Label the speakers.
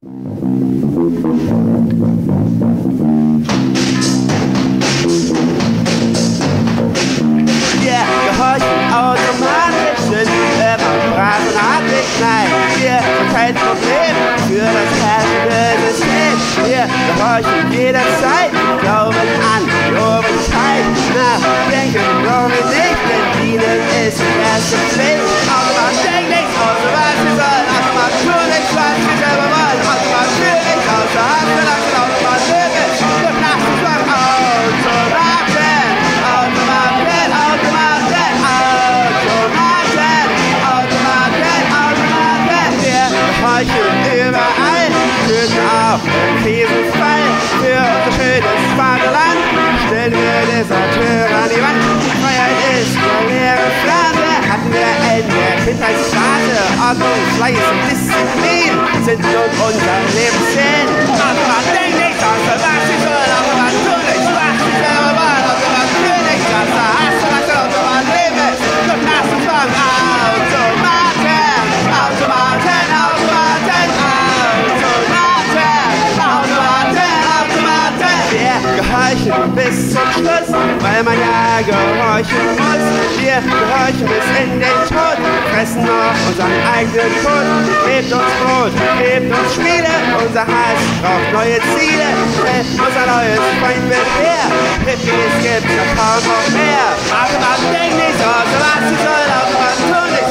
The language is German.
Speaker 1: Wir gehorchen automatisch, sind immer brav und hartlich, nein, wir sind kein Problem für das herrschende System. Wir gehorchen jederzeit, glauben an die Obrigkeit, denken nur wir nicht, denn dienen ist die erste Pflicht. Automat denkt nichts, außer was wir sollen, Automat tut nichts, was wir selber wollen, Automat führt nichts, außer Hass, verlassen, Automat lyrisch, und nach dem Schwang, Automaten, Automaten, Automaten, Automaten, Automaten, Automaten, wir gehorchen überall, töten auch im Krisenfall, für unser schönes Vaterland, stellen wir Deserteure an die Wand, Freiheit ist der leere Phrase, hatten wir in der Kindheitsphase, Ordnung, Fleiß und Disziplin sind nun unser Lebenssinn. Automat denkt nicht, außer was sie soll, Automat tut nichts, was sie selber wollen, Automat führt nichts, außer Hass, verlassen, Automat leben, und nach dem Zwang, Automaten, Automaten, Automaten, Automaten, Automaten, Automaten. Wir gehorchen bis zum Schluss, weil man ja gehorchen muss. Wir gehorchen bis in den Tod, fressen noch unseren eigenen Tod. Gebt uns Brot, gebt uns Spiele, unser Hass braucht neue Ziele. Unser neues Feindbild her, Hippies gibt's ja kaum noch mehr. Automat denkt nicht, außer was sie soll, Automat tun nicht,